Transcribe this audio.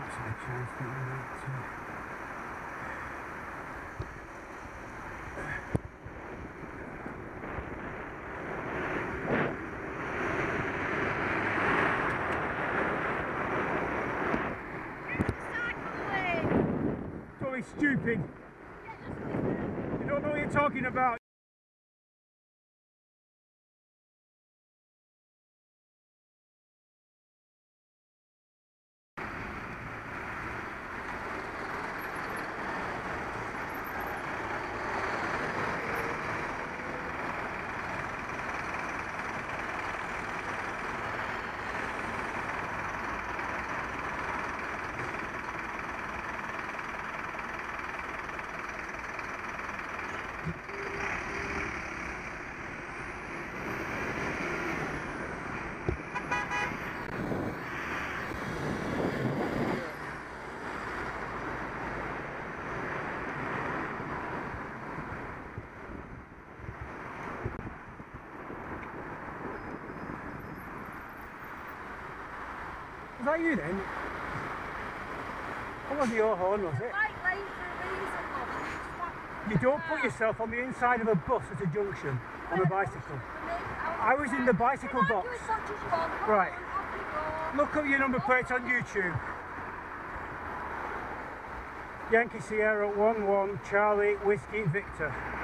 actually chance that you might Totally stupid. You don't know what you're talking about. Was that you then? That wasn't your horn, was it? You don't put yourself on the inside of a bus at a junction on a bicycle. I was in the bicycle box. Right. Look up your number plate on YouTube. Yankee Sierra 11 Charlie Whiskey Victor.